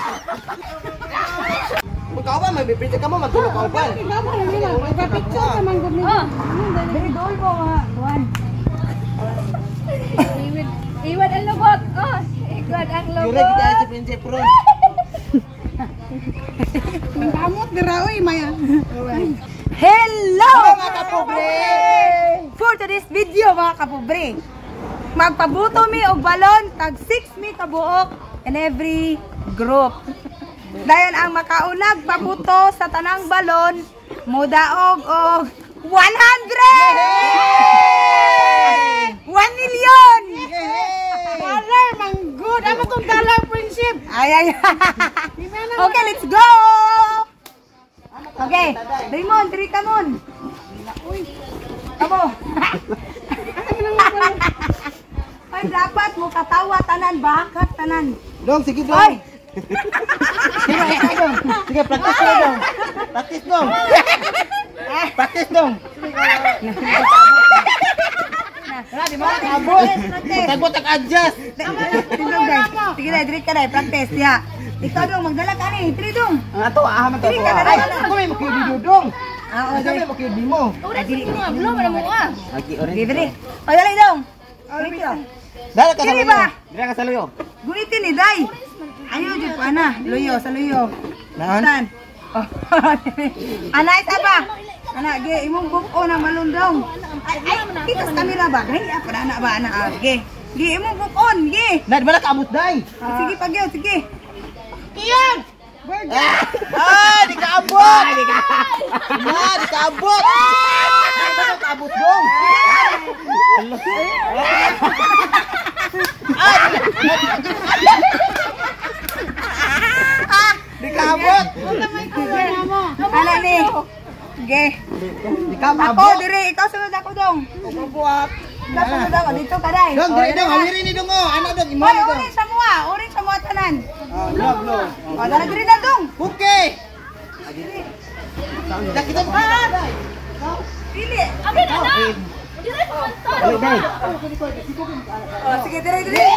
Ikaw ba, may bibili ka mo, magtulog ka ba? Ikaw ba, magpapicture ka man gumi. Very dull mo ha, Juan. Iwan ang lubot. Oh, iwan ang lubot. Yura, kita si Prince Pro. Kamot, diraoy, Maya. Hello mga kapobre! For today's video mga kapobre, magpabuto mi og balon tag 6 mi kabuok in every group. Dayon ang makaunag pabuto sa tanang balon mudaog og 100! 1 million! Dollar man good. Ano tong dollar friendship? Ay. Okay, let's go! Okay, Raymond, diri ka mon. Uy. Amo. Ay, dapat mo katawa tanan, bakat tanan. Dong, sige dong. Ay. Sige, practice na dong. Practice dong. Practice dong. Tagbot ang adjust. Sige na, diri ka na, practice ya. Ikaw dong, magdala ka ni, diri dong. Ang ato, ahaman ka Dili ko. ka na, Ay, dala. ako may makibidyo dong. Oo, Ako may makibidyo mo. Dili ka na, wala mo ah. Okay, orange. Dili. O, dali dong. Dito. Dala ka sa Dili luyo. ba? Dala ka sa luyo. Gunitin ni Day. Ayaw dyan pa na. Luyo, sa luyo. Naan? Saan? Oh. Anay, taba. Anak, ge, imong buko na malundong. Ay, kita sa camera ba? Ay, apa na anak ba, anak? Ge, ge, imong bukon, ge. Na, di ba nakaabot day? Sige, pag yun, sige. Iyan! Di kaabot! Di kaabot! Di ba nakaabot dong? Di kaabot! Anak ni. Ge. Di Ako, kaabot! dire, ikaw sunod ako dong. Kabubuak! Ikaw sunod ako, dito ka, Day. Dong, dali dong, hawiri ni dong oh! Ano dong, Oy, imali dong! orin sa mua tanan. Log, log! O, dala dire na dong. Okay! Kita pa! Pili. Abi na na. Dire pa man to. Dali, dali! O, sige, dire, dire.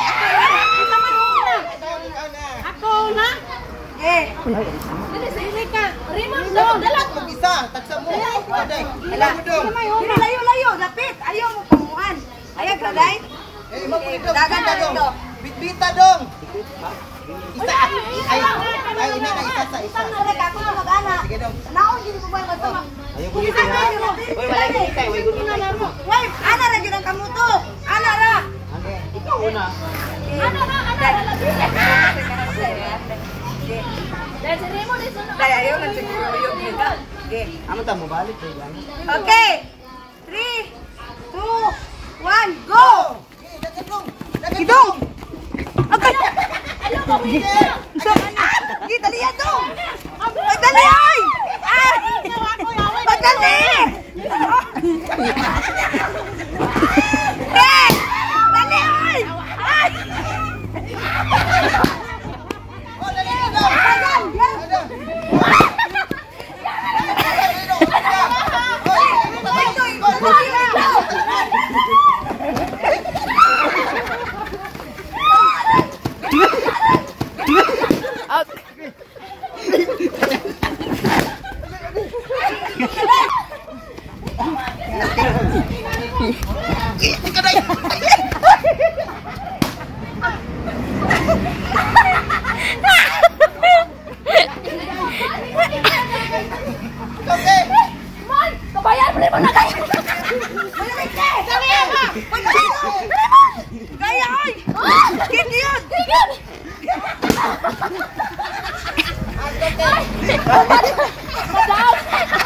Ako na. Ge. Dire sa ile ka. Raymond daw dala. Isa, taksa mo! Day! Ala, dire layo, layo, dapit. Ayaw mo pamuan. Ayaw ka, Day. Eh, mapunito! Dagan na dong! dito. Bitbita dong! Isa! Ay, ina na isa sa isa! Sorry, ako na mag-ana. Sige dong! Naon, hindi ko ba magtama? Ayaw ko dito ha! Uy, wala kita! Uy, gunita! Wait, ana ra gyud ang kamuto. Ana ra. Ikaw una! Ano na Dahil si Raymond is ano. Day, ayaw lang siguro yung kita. Okay. Amo ta mo balik kay yan. Okay. 3, 2, 1, go! Idong! Okay! Ano ba mo ito? So, di dali yan dong! Pagdali ay! Ay! Pagdali! Eh! Dali ay! Ay! Ayan! Man, kabayan mo na kayo. Gaya ay! Kit yun! Madam.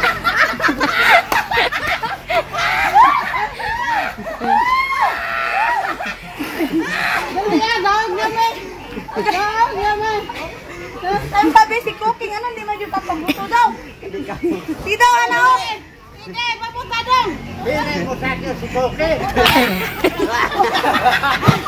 Ang tabi si Cooking, ano hindi man yung papabuto daw? Di daw, ano? Hindi, papunta daw! Hindi mo sa akin si Koke!